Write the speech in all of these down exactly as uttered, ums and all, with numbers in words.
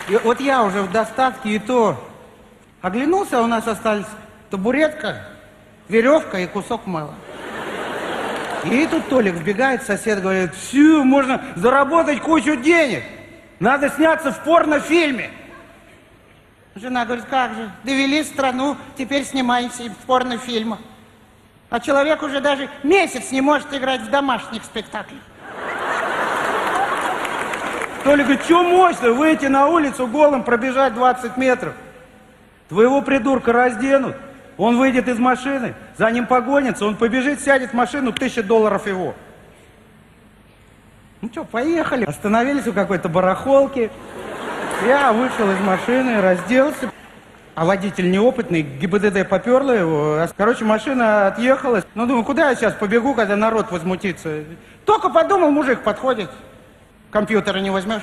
И вот я уже в достатке, и то оглянулся, у нас остались табуретка, веревка и кусок мыла. И тут Толик вбегает, сосед говорит: все, можно заработать кучу денег. Надо сняться в порнофильме. Жена говорит: как же, довели страну, теперь снимаемся в порнофильмах. А человек уже даже месяц не может играть в домашних спектаклях. Толик говорит: что мощно, выйти на улицу голым, пробежать двадцать метров. Твоего придурка разденут, он выйдет из машины, за ним погонится, он побежит, сядет в машину, тысяча долларов его. Ну что, поехали. Остановились у какой-то барахолки. Я вышел из машины, разделся. А водитель неопытный, ГИБДД поперло его. Короче, машина отъехала. Ну, думаю, куда я сейчас побегу, когда народ возмутится? Только подумал, мужик подходит. Компьютера не возьмешь?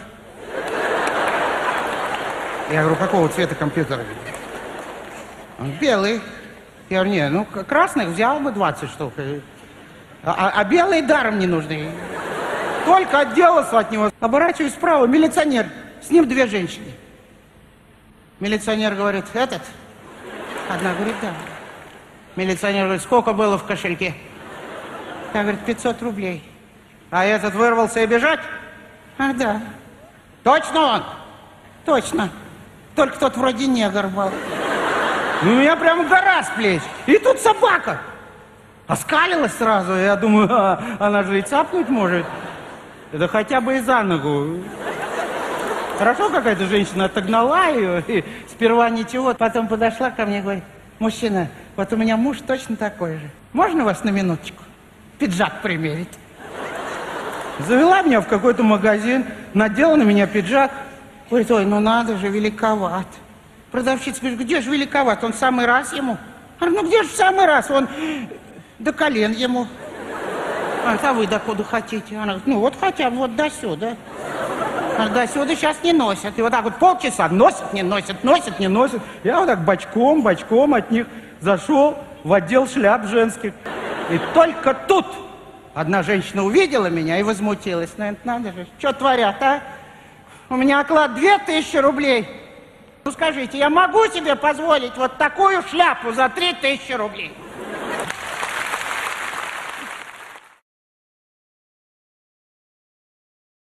Я говорю: какого цвета компьютера? Он: белый. Я говорю: не, ну, красных взял бы двадцать штук. А, а белые даром не нужны. Только отделался от него. Оборачиваюсь справа, милиционер. С ним две женщины. Милиционер говорит: этот? Одна говорит: да. Милиционер говорит: сколько было в кошельке? Я говорит: пятьсот рублей. А этот вырвался и бежать? А, да. Точно он? Точно. Только тот вроде негр был. Ну, у меня прямо гора с плеч. И тут собака. Оскалилась сразу. Я думаю, а, она же и цапнуть может. Это хотя бы и за ногу. Хорошо, какая-то женщина отогнала ее, и сперва ничего, потом подошла ко мне и говорит: мужчина, вот у меня муж точно такой же. Можно вас на минуточку? Пиджак примерить. Завела меня в какой-то магазин, надела на меня пиджак. Говорит: ой, ну надо же, великоват. Продавщица говорит: где же великоват, он в самый раз ему. Я говорю: ну где же в самый раз, он до колен ему. А, а вы докуда хотите? Она говорит: ну вот хотя бы вот до сюда. А до сюда сейчас не носят. И вот так вот полчаса носят, не носят, носят, не носят. Я вот так бочком, бочком от них зашел в отдел шляп женских. И только тут одна женщина увидела меня и возмутилась. Ну, это надо же, что творят, а? У меня оклад две тысячи рублей. Ну, скажите, я могу себе позволить вот такую шляпу за три тысячи рублей?